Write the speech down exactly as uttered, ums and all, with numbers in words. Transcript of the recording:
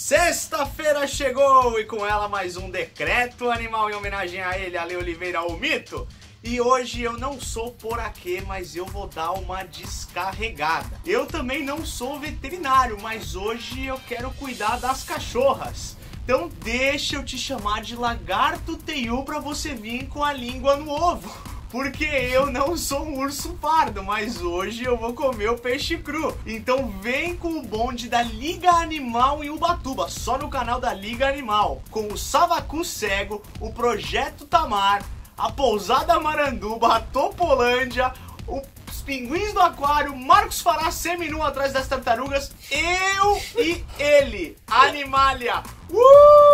Sexta-feira chegou e com ela mais um Decreto Animal em homenagem a ele, Ale Oliveira, o mito. E hoje eu não sou por aqui, mas eu vou dar uma descarregada. Eu também não sou veterinário, mas hoje eu quero cuidar das cachorras. Então deixa eu te chamar de Lagarto Teiu pra você vir com a língua no ovo. Porque eu não sou um urso pardo, mas hoje eu vou comer o peixe cru. Então vem com o bonde da Liga Animal em Ubatuba, só no canal da Liga Animal. Com o Savacu Cego, o Projeto Tamar, a Pousada Maranduba, a Topolândia, os Pinguins do Aquário, Marcos Fará seminu atrás das tartarugas, eu e ele, Animalia. Uh!